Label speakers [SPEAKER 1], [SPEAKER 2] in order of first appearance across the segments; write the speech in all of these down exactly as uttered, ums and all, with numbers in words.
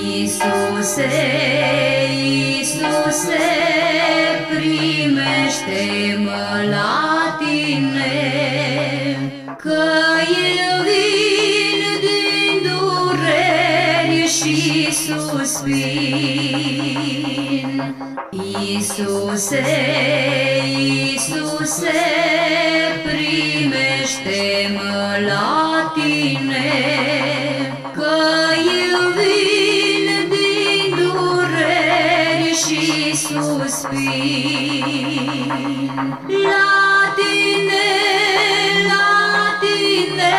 [SPEAKER 1] Iisuse, Iisuse, primește-mă la tine, că eu vin din dureri și suspin. Iisuse, Iisuse, primește-mă la tine, că eu vin din dureri și suspin. La tine, la tine,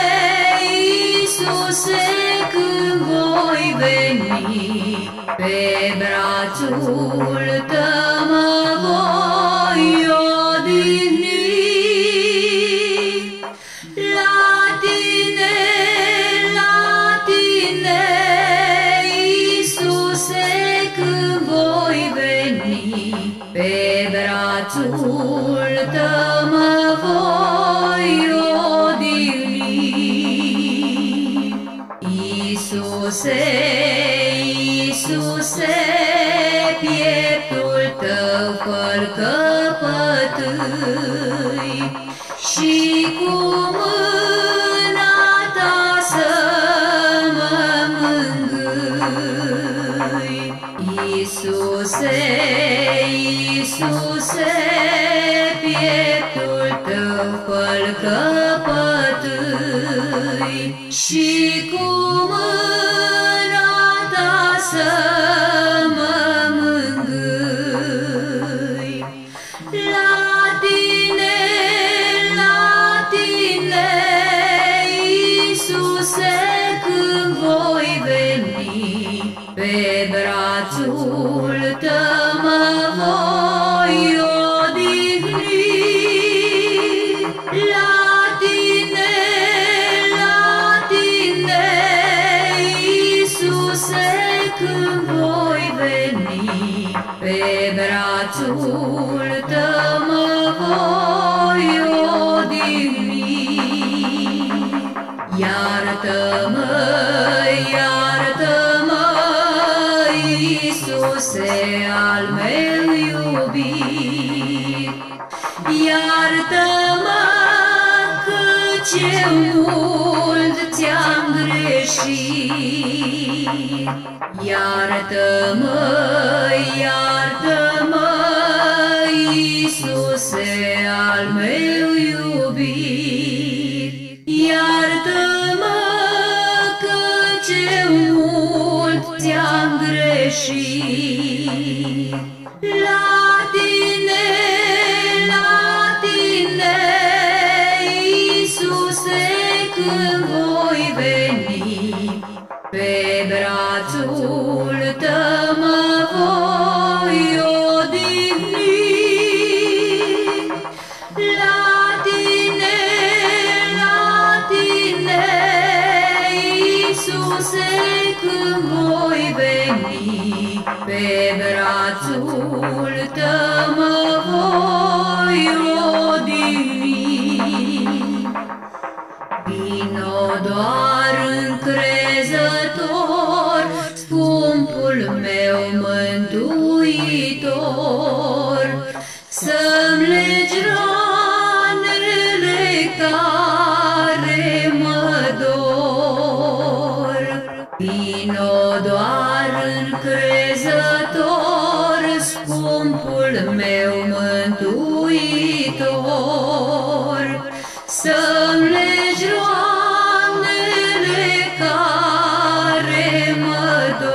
[SPEAKER 1] Iisuse, când voi veni, pe brațul tău mă voi odihni. La tine, la tine, Iisuse, când voi veni, pe brațul tău mă voi odihni. Iisuse, Iisuse, pieptul tău fă-l căpătâi și cu mâna ta să mă mângâi. Iisuse, Iisuse, pieptul tău fă-l căpătâi și cu mâna ta să mă mângâi. La tine, la tine, Iisuse, când voi veni, pe brațul tău mă voi odihni. La tine, la tine, Iisuse, când voi veni, pe brațul tău mă voi odihni. Iartă-mă, iartă-mă, Iisuse al meu iubit, iartă-mă căci eu mult ți-am greșit. Iartă-mă, iartă-mă, Iisuse al meu iubit, iartă-mă căci eu mult ți-am greșit. La tine, la tine, Iisuse, când voi veni, pe brațul tău mă voi odihni. La tine, la tine, Iisuse, când voi veni, pe brațul tău mă voi odihni. Vino doar încrezător, scumpul meu mântuitor, să-mi legi ranele care mă dor. Vino doar încrezător, scumpul meu mântuitor, să-mi legi ranele care mă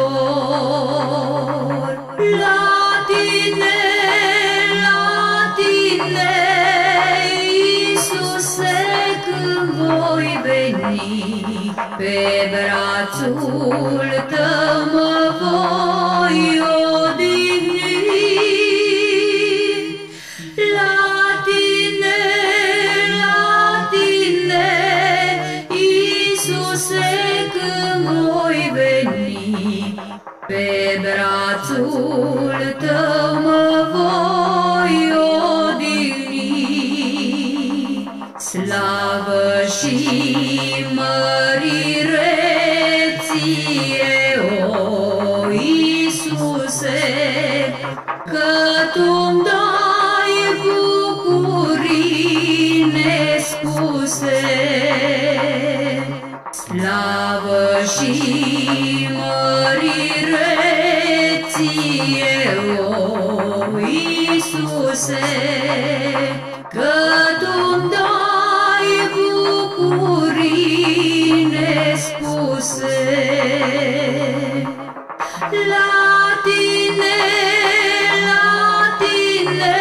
[SPEAKER 1] dor. La tine, la tine, Iisuse, când voi veni, pe brațul tău mă voi odihni. La tine, la tine, Iisuse, când voi veni, pe brațul tău mă voi odihni. Slavă și mărire ție, o Iisuse, slavă și mărire ție, o Iisuse, că Tu-mi dai bucurii nespuse. La Tine, la Tine,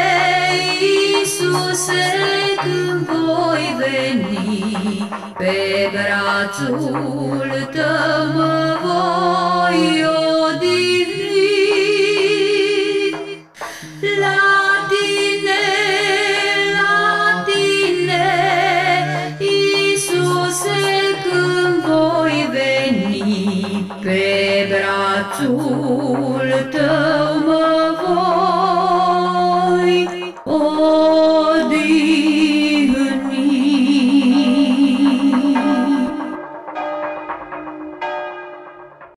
[SPEAKER 1] Iisuse, când voi veni, pe brațul Tău mă voi odihni. La Tine, la Tine, Iisuse, când voi veni, pe brațul Tău mă